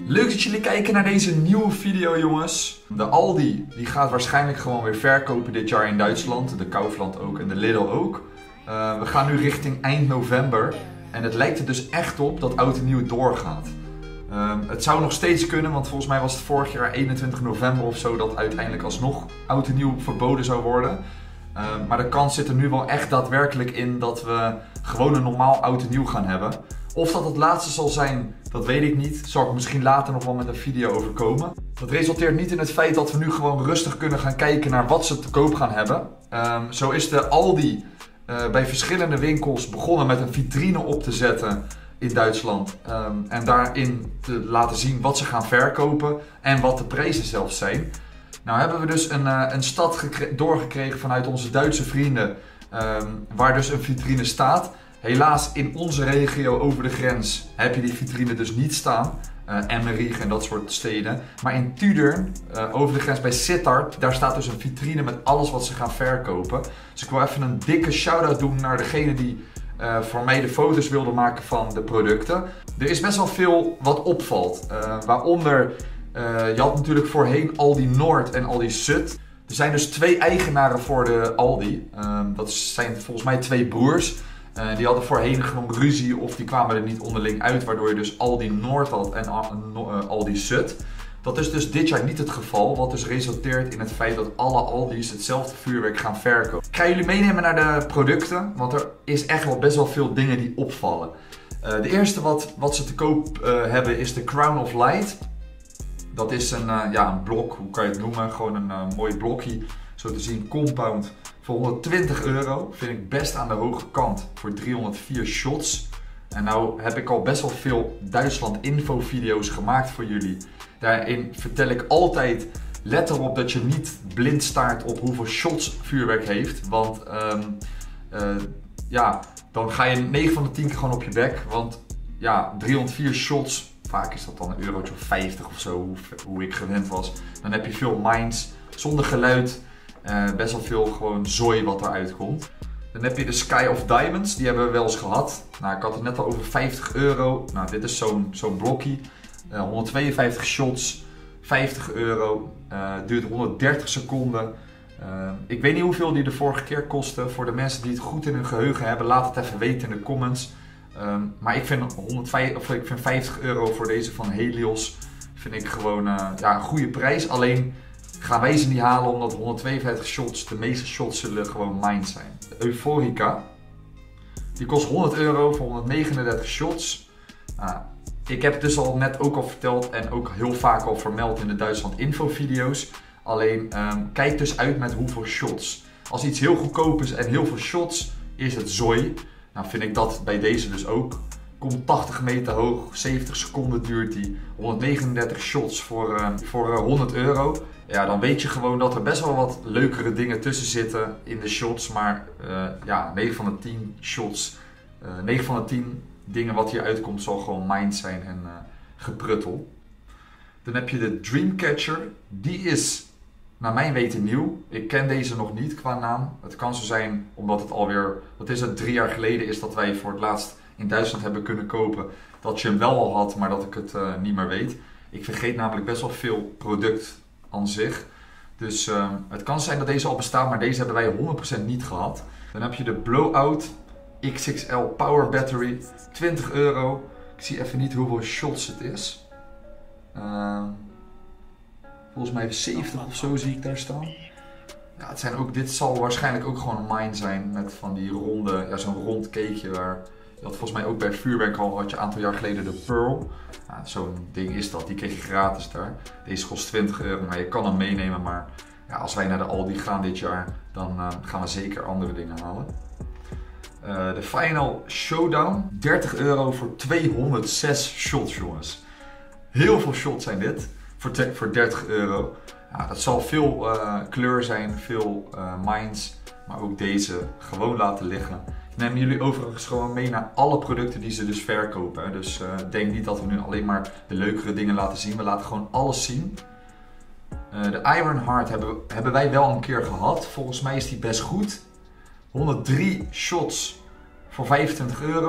Leuk dat jullie kijken naar deze nieuwe video, jongens. De Aldi die gaat waarschijnlijk gewoon weer verkopen dit jaar in Duitsland. De Kaufland ook en de Lidl ook. We gaan nu richting eind november. En het lijkt er dus echt op dat oud en nieuw doorgaat. Het zou nog steeds kunnen, want volgens mij was het vorig jaar 21 november of zo dat uiteindelijk alsnog oud en nieuw verboden zou worden. Maar de kans zit er nu wel echt daadwerkelijk in dat we gewoon een normaal oud en nieuw gaan hebben. Of dat het laatste zal zijn, dat weet ik niet. Zal ik misschien later nog wel met een video over komen. Dat resulteert niet in het feit dat we nu gewoon rustig kunnen gaan kijken naar wat ze te koop gaan hebben. Zo is de Aldi bij verschillende winkels begonnen met een vitrine op te zetten in Duitsland. En daarin te laten zien wat ze gaan verkopen en wat de prijzen zelfs zijn. Nou hebben we dus een stad doorgekregen vanuit onze Duitse vrienden, waar dus een vitrine staat. Helaas in onze regio over de grens heb je die vitrine dus niet staan. Emmerich en dat soort steden. Maar in Tudern, over de grens bij Sittard, daar staat dus een vitrine met alles wat ze gaan verkopen. Dus ik wil even een dikke shout-out doen naar degene die voor mij de foto's wilde maken van de producten. Er is best wel veel wat opvalt. Waaronder, je had natuurlijk voorheen Aldi Noord en Aldi Sud. Er zijn dus twee eigenaren voor de Aldi. Dat zijn volgens mij twee broers. Die hadden voorheen gewoon ruzie of die kwamen er niet onderling uit, waardoor je dus Aldi Noord had en Aldi Sud. Dat is dus dit jaar niet het geval, wat dus resulteert in het feit dat alle Aldi's hetzelfde vuurwerk gaan verkopen. Ik ga jullie meenemen naar de producten, want er is echt wel best wel veel dingen die opvallen. De eerste wat ze te koop hebben is de Crown of Light. Dat is een blok, hoe kan je het noemen, gewoon een mooi blokje, zo te zien, compound. Voor 120 euro vind ik best aan de hoge kant voor 304 shots. En nou heb ik al best wel veel Duitsland info video's gemaakt voor jullie. Daarin vertel ik altijd, let erop dat je niet blind staart op hoeveel shots vuurwerk heeft. Want dan ga je 9 van de 10 keer gewoon op je bek. Want ja, 304 shots, vaak is dat dan een eurotje of 50 of zo, hoe ik gewend was. Dan heb je veel mines zonder geluid. Best wel veel gewoon zooi wat eruit komt. Dan heb je de Sky of Diamonds, die hebben we wel eens gehad. Nou, ik had het net al over 50 euro. Nou, dit is zo'n blokje. 152 shots, 50 euro. Duurt 130 seconden. Ik weet niet hoeveel die de vorige keer kostte. Voor de mensen die het goed in hun geheugen hebben, laat het even weten in de comments. Maar ik vind 50 euro voor deze van Helios vind ik gewoon een goede prijs. Alleen gaan wij ze niet halen omdat 152 shots, de meeste shots zullen gewoon mines zijn. De Euphorica, die kost 100 euro voor 139 shots. Ik heb het dus al net ook al verteld en ook heel vaak al vermeld in de Duitsland info video's. Alleen kijk dus uit met hoeveel shots. Als iets heel goedkoop is en heel veel shots, is het zooi. Nou vind ik dat bij deze dus ook. Komt 80 meter hoog, 70 seconden duurt die, 139 shots voor 100 euro. Ja, dan weet je gewoon dat er best wel wat leukere dingen tussen zitten in de shots. Maar 9 van de 10 shots, 9 van de 10 dingen wat hier uitkomt zal gewoon mines zijn en gepruttel. Dan heb je de Dreamcatcher. Die is naar mijn weten nieuw. Ik ken deze nog niet qua naam. Het kan zo zijn omdat het alweer, 3 jaar geleden is dat wij voor het laatst in Duitsland hebben kunnen kopen. Dat je hem wel al had, maar dat ik het niet meer weet. Ik vergeet namelijk best wel veel product aan zich. Dus het kan zijn dat deze al bestaat, maar deze hebben wij 100% niet gehad. Dan heb je de Blowout XXL Power Battery, 20 euro. Ik zie even niet hoeveel shots het is. Volgens mij 70 of zo zie ik daar staan. Ja, dit zal waarschijnlijk ook gewoon een mine zijn met van die ronde, zo'n rond cakeje waar... Je had volgens mij ook bij vuurwerk al, had je een aantal jaar geleden de Pearl. Nou, zo'n ding is dat, die kreeg je gratis daar. Deze kost 20 euro, maar je kan hem meenemen. Maar ja, als wij naar de Aldi gaan dit jaar, dan gaan we zeker andere dingen halen. De Final Showdown, 30 euro voor 206 shots, jongens. Heel veel shots zijn dit, voor 30 euro. Ja, dat zal veel kleur zijn, veel mines, maar ook deze gewoon laten liggen. Ik neem jullie overigens gewoon mee naar alle producten die ze dus verkopen. Dus denk niet dat we nu alleen maar de leukere dingen laten zien. We laten gewoon alles zien. De Iron Heart hebben wij wel een keer gehad. Volgens mij is die best goed. 103 shots voor 25 euro.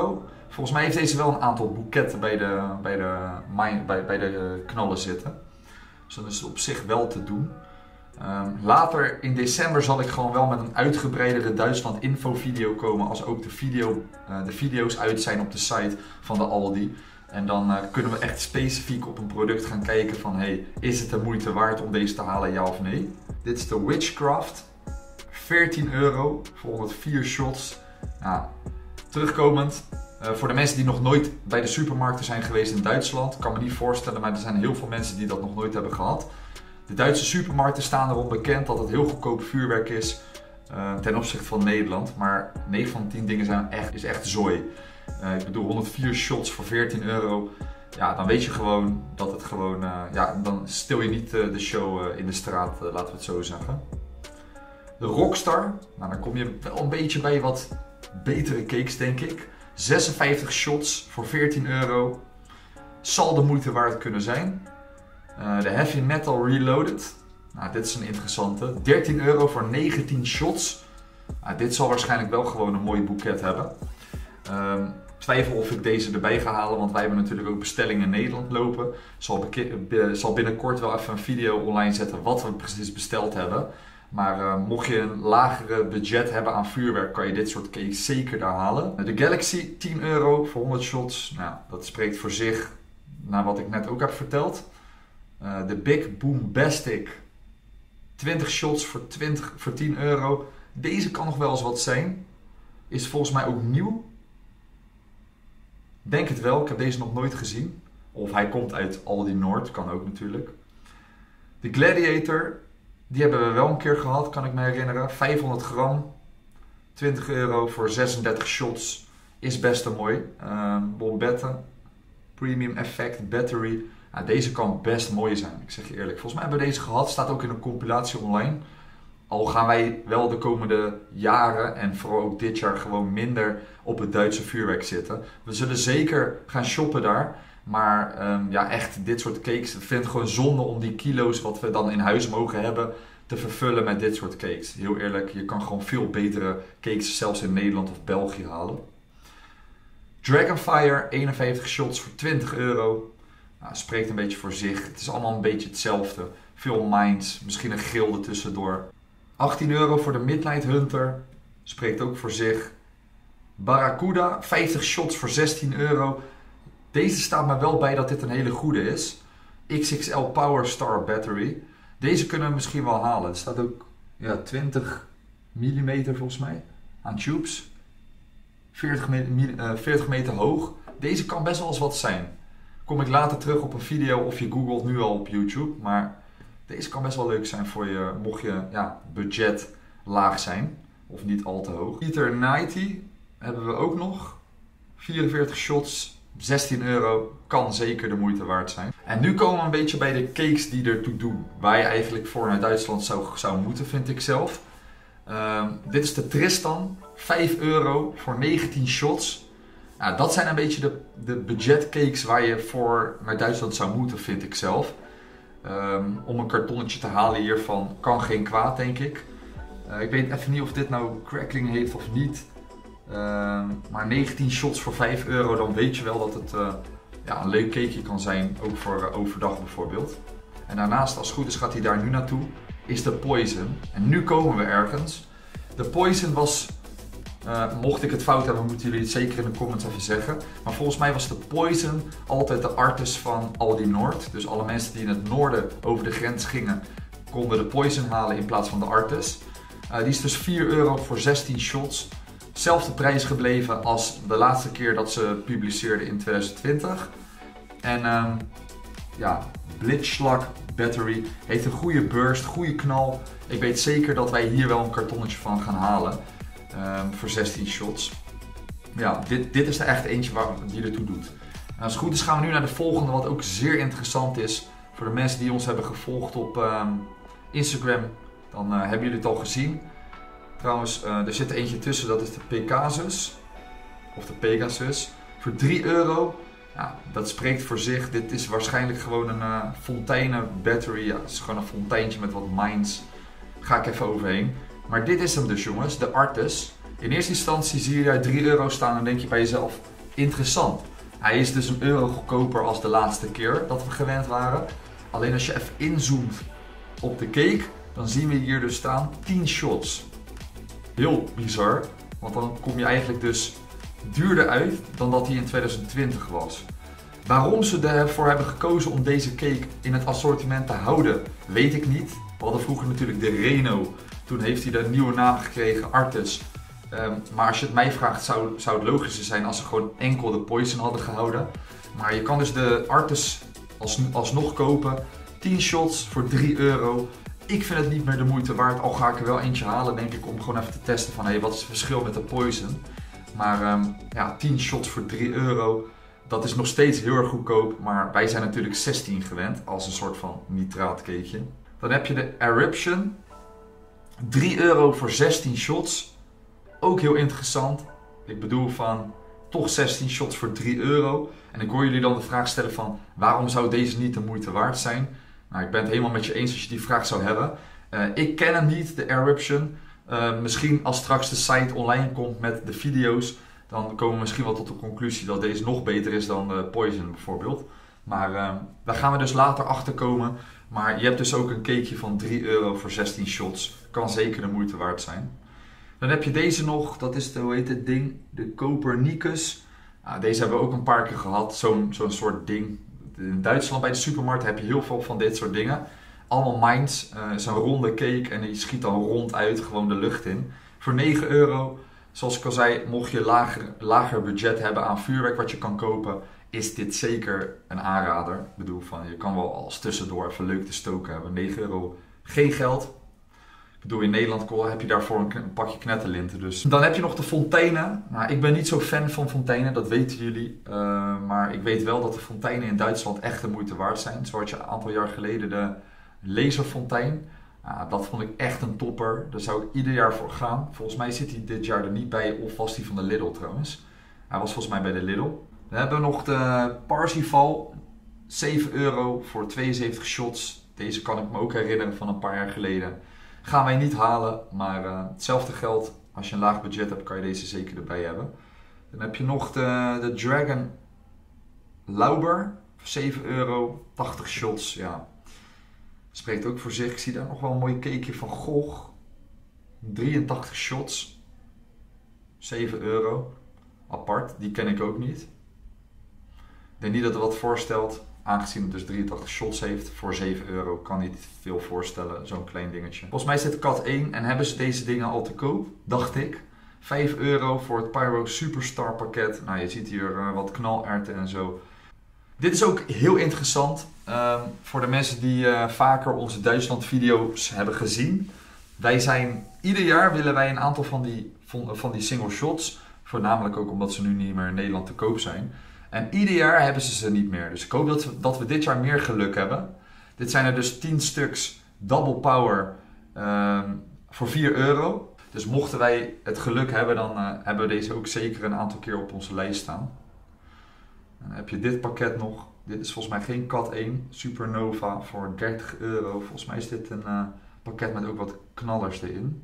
Volgens mij heeft deze wel een aantal boeketten bij de knallen zitten. Dus dat is op zich wel te doen. Later in december zal ik gewoon wel met een uitgebreidere Duitsland info video komen. Als ook de video's uit zijn op de site van de Aldi. En dan kunnen we echt specifiek op een product gaan kijken van hey, is het de moeite waard om deze te halen, ja of nee. Dit is de Witchcraft. €14 voor 104 shots. Nou, terugkomend. Voor de mensen die nog nooit bij de supermarkten zijn geweest in Duitsland, kan me niet voorstellen, maar er zijn heel veel mensen die dat nog nooit hebben gehad. De Duitse supermarkten staan erom bekend dat het heel goedkoop vuurwerk is ten opzichte van Nederland. Maar 9 van de 10 dingen is echt zooi. Ik bedoel 104 shots voor €14. Ja, dan weet je gewoon dat het gewoon... dan stil je niet de show in de straat, laten we het zo zeggen. De Rockstar. Nou, dan kom je wel een beetje bij wat betere cakes, denk ik. 56 shots voor €14. Zal de moeite waard kunnen zijn. De Heavy Metal Reloaded. Nou, dit is een interessante. €13 voor 19 shots. Nou, dit zal waarschijnlijk wel gewoon een mooi boeket hebben. Twijfel of ik deze erbij ga halen, want wij hebben natuurlijk ook bestellingen in Nederland lopen. Zal binnenkort wel even een video online zetten wat we precies besteld hebben. Maar mocht je een lagere budget hebben aan vuurwerk, kan je dit soort cakes zeker daar halen. De Galaxy, €10 voor 100 shots. Nou, dat spreekt voor zich naar wat ik net ook heb verteld. De Big Boombastic, 20 shots voor €10. Deze kan nog wel eens wat zijn. Is volgens mij ook nieuw. Denk het wel, ik heb deze nog nooit gezien. Of hij komt uit Aldi Noord, kan ook natuurlijk. De Gladiator, die hebben we wel een keer gehad, kan ik me herinneren. 500 gram, €20 voor 36 shots. Is best een mooi. Bombette, Premium Effect Battery. Nou, deze kan best mooi zijn, ik zeg je eerlijk. Volgens mij hebben we deze gehad, staat ook in een compilatie online. Al gaan wij wel de komende jaren en vooral ook dit jaar gewoon minder op het Duitse vuurwerk zitten. We zullen zeker gaan shoppen daar. Maar echt dit soort cakes. Ik vind het gewoon zonde om die kilo's wat we dan in huis mogen hebben te vervullen met dit soort cakes. Heel eerlijk, je kan gewoon veel betere cakes zelfs in Nederland of België halen. Dragonfire, 51 shots voor €20. Nou, spreekt een beetje voor zich. Het is allemaal een beetje hetzelfde. Veel mines, misschien een gilde tussendoor. €18 voor de Midnight Hunter. Spreekt ook voor zich. Barracuda, 50 shots voor €16. Deze staat me wel bij dat dit een hele goede is. XXL Power Star Battery. Deze kunnen we misschien wel halen. Er staat ook 20 mm volgens mij aan tubes. 40 meter hoog. Deze kan best wel eens wat zijn. Kom ik later terug op een video of je googelt nu al op YouTube. Maar deze kan best wel leuk zijn voor je, mocht je budget laag zijn. Of niet al te hoog. Peter 90 hebben we ook nog. 44 shots, €16. Kan zeker de moeite waard zijn. En nu komen we een beetje bij de cakes die ertoe doen. Waar je eigenlijk voor naar Duitsland zou moeten, vind ik zelf. Dit is de Tristan. €5 voor 19 shots. Nou, dat zijn een beetje de budget cakes waar je voor naar Duitsland zou moeten, vind ik zelf. Om een kartonnetje te halen hiervan kan geen kwaad, denk ik. Ik weet even niet of dit nou crackling heeft of niet. Maar 19 shots voor €5, dan weet je wel dat het een leuk cakeje kan zijn. Ook voor overdag bijvoorbeeld. En daarnaast, als het goed is, gaat hij daar nu naartoe. Is de Poison. En nu komen we ergens. De Poison was... mocht ik het fout hebben, moeten jullie het zeker in de comments even zeggen. Maar volgens mij was de Poison altijd de artis van Aldi Noord. Dus alle mensen die in het noorden over de grens gingen, konden de Poison halen in plaats van de artis. Die is dus €4 voor 16 shots. Zelfde prijs gebleven als de laatste keer dat ze publiceerden in 2020. En Blitzschlag Battery heeft een goede burst, goede knal. Ik weet zeker dat wij hier wel een kartonnetje van gaan halen. Voor 16 shots. Ja, dit is er echt eentje die ertoe doet. En als het goed is gaan we nu naar de volgende, wat ook zeer interessant is. Voor de mensen die ons hebben gevolgd op Instagram, dan hebben jullie het al gezien. Trouwens, er zit er eentje tussen, dat is de Pegasus. Of de Pegasus. Voor €3. Ja, dat spreekt voor zich. Dit is waarschijnlijk gewoon een fonteinen battery. Ja, het is gewoon een fonteintje met wat mines. Ga ik even overheen. Maar dit is hem dus, jongens, de Artis. In eerste instantie zie je daar €3 staan en denk je bij jezelf, interessant. Hij is dus €1 goedkoper als de laatste keer dat we gewend waren. Alleen als je even inzoomt op de cake, dan zien we hier dus staan 10 shots. Heel bizar, want dan kom je eigenlijk dus duurder uit dan dat hij in 2020 was. Waarom ze ervoor hebben gekozen om deze cake in het assortiment te houden, weet ik niet. We hadden vroeger natuurlijk de Reno, toen heeft hij de nieuwe naam gekregen, Artus. Maar als je het mij vraagt, zou het logischer zijn als ze gewoon enkel de Poison hadden gehouden. Maar je kan dus de Artus alsnog kopen. 10 shots voor €3. Ik vind het niet meer de moeite waard, al ga ik er wel eentje halen, denk ik, om gewoon even te testen van wat is het verschil met de Poison. Maar ja, 10 shots voor €3, dat is nog steeds heel erg goedkoop. Maar wij zijn natuurlijk 16 gewend, als een soort van nitraatcakeje. Dan heb je de Eruption. €3 voor 16 shots. Ook heel interessant. Ik bedoel van toch 16 shots voor €3. En ik hoor jullie dan de vraag stellen van waarom zou deze niet de moeite waard zijn? Nou, ik ben het helemaal met je eens als je die vraag zou hebben. Ik ken hem niet, de Eruption. Misschien als straks de site online komt met de video's, dan komen we misschien wel tot de conclusie dat deze nog beter is dan de Poison bijvoorbeeld. Maar daar gaan we dus later achter komen. Maar je hebt dus ook een cakeje van €3 voor 16 shots. Kan zeker de moeite waard zijn. Dan heb je deze nog, dat is de, hoe heet het ding? De Copernicus. Deze hebben we ook een paar keer gehad, zo'n soort ding. In Duitsland bij de supermarkt heb je heel veel van dit soort dingen. Allemaal Minds, is een ronde cake en die schiet dan rond uit, gewoon de lucht in. Voor €9, zoals ik al zei, mocht je lager budget hebben aan vuurwerk wat je kan kopen, is dit zeker een aanrader. Ik bedoel, je kan wel als tussendoor even leuk te stoken hebben. €9, geen geld. Ik bedoel, in Nederland heb je daarvoor een pakje knetterlinten. Dus. Dan heb je nog de fonteinen. Nou, ik ben niet zo fan van fonteinen, dat weten jullie. Maar ik weet wel dat de fonteinen in Duitsland echt de moeite waard zijn. Zo had je een aantal jaar geleden de laserfontein. Dat vond ik echt een topper. Daar zou ik ieder jaar voor gaan. Volgens mij zit hij dit jaar er niet bij, of was hij van de Lidl trouwens. Hij was volgens mij bij de Lidl. Dan hebben we nog de Parsifal. €7 voor 72 shots. Deze kan ik me ook herinneren van een paar jaar geleden. Gaan wij niet halen, maar hetzelfde geldt. Als je een laag budget hebt, kan je deze zeker erbij hebben. Dan heb je nog de Dragon Lauber. €7, 80 shots. Ja, spreekt ook voor zich. Ik zie daar nog wel een mooi cakeje van Gogh. 83 shots. €7. Apart, die ken ik ook niet. Ik denk niet dat het wat voorstelt. Aangezien het dus 83 shots heeft voor €7, kan niet veel voorstellen, zo'n klein dingetje. Volgens mij is dit kat 1 en hebben ze deze dingen al te koop, dacht ik. €5 voor het Pyro Superstar pakket. Nou, je ziet hier wat knalerwten en zo. Dit is ook heel interessant voor de mensen die vaker onze Duitsland video's hebben gezien. Ieder jaar willen wij een aantal van die single shots. Voornamelijk ook omdat ze nu niet meer in Nederland te koop zijn. En ieder jaar hebben ze niet meer. Dus ik hoop dat we dit jaar meer geluk hebben. Dit zijn er dus 10 stuks Double Power voor €4. Dus mochten wij het geluk hebben, dan hebben we deze ook zeker een aantal keer op onze lijst staan. Dan heb je dit pakket nog. Dit is volgens mij geen kat 1. Supernova voor €30. Volgens mij is dit een pakket met ook wat knallers erin.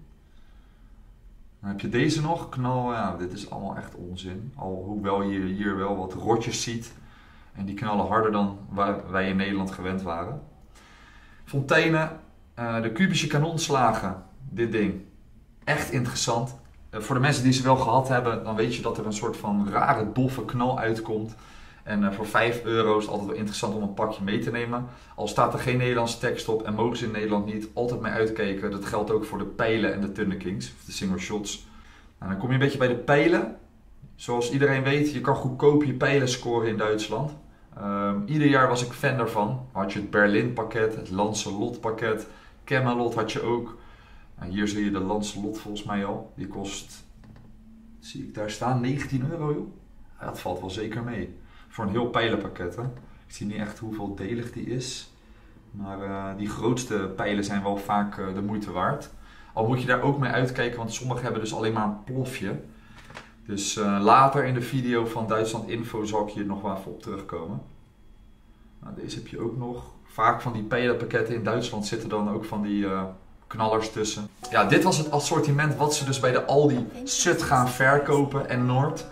Dan heb je deze nog, ja, dit is allemaal echt onzin. Hoewel je hier wel wat rotjes ziet. En die knallen harder dan waar wij in Nederland gewend waren. Fonteinen, de kubische kanonslagen, dit ding. Echt interessant. Voor de mensen die ze wel gehad hebben, dan weet je dat er een soort van rare doffe knal uitkomt. En voor €5 is het altijd wel interessant om een pakje mee te nemen. Al staat er geen Nederlandse tekst op en mogen ze in Nederland niet, altijd mee uitkijken. Dat geldt ook voor de pijlen en de Thunder Kings, of de single shots. Nou, dan kom je een beetje bij de pijlen. Zoals iedereen weet, je kan goedkoop je pijlen scoren in Duitsland. Ieder jaar was ik fan daarvan. Had je het Berlin pakket, het Lancelot pakket, Camelot had je ook. Nou, hier zie je de Lancelot volgens mij al. Die kost, zie ik daar staan, €19 joh. Ja, dat valt wel zeker mee. Voor een heel pijlenpakket hè. Ik zie niet echt hoeveel delig die is. Maar die grootste pijlen zijn wel vaak de moeite waard. Al moet je daar ook mee uitkijken, want sommige hebben dus alleen maar een plofje. Dus later in de video van Duitsland Info zal ik hier nog wel even op terugkomen. Nou, deze heb je ook nog. Vaak van die pijlenpakketten in Duitsland zitten dan ook van die knallers tussen. Ja, dit was het assortiment wat ze dus bij de Aldi Sut gaan verkopen en Noord.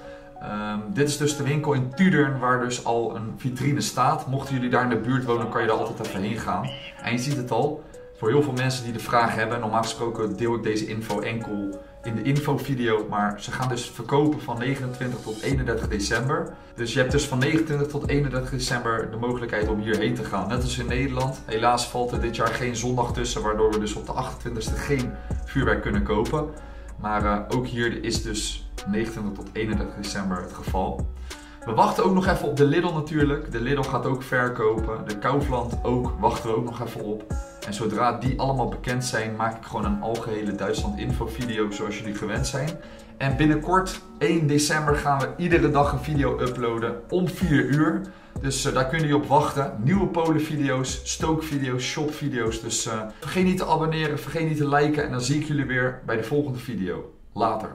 Dit is dus de winkel in Tudern waar dus al een vitrine staat. Mochten jullie daar in de buurt wonen, kan je daar altijd even heen gaan. En je ziet het al, voor heel veel mensen die de vraag hebben, normaal gesproken deel ik deze info enkel in de infovideo, maar ze gaan dus verkopen van 29 tot 31 december. Dus je hebt dus van 29 tot 31 december de mogelijkheid om hierheen te gaan. Net als in Nederland. Helaas valt er dit jaar geen zondag tussen, waardoor we dus op de 28e geen vuurwerk kunnen kopen. Maar ook hier is dus 29 tot 31 december het geval. We wachten ook nog even op de Lidl natuurlijk. De Lidl gaat ook verkopen. De Kaufland ook, wachten we ook nog even op. En zodra die allemaal bekend zijn, maak ik gewoon een algehele Duitsland info video zoals jullie gewend zijn. En binnenkort, 1 december, gaan we iedere dag een video uploaden om 4 uur. Dus daar kun je op wachten. Nieuwe Polen-video's, stookvideo's, shopvideo's. Dus vergeet niet te abonneren, vergeet niet te liken. En dan zie ik jullie weer bij de volgende video. Later.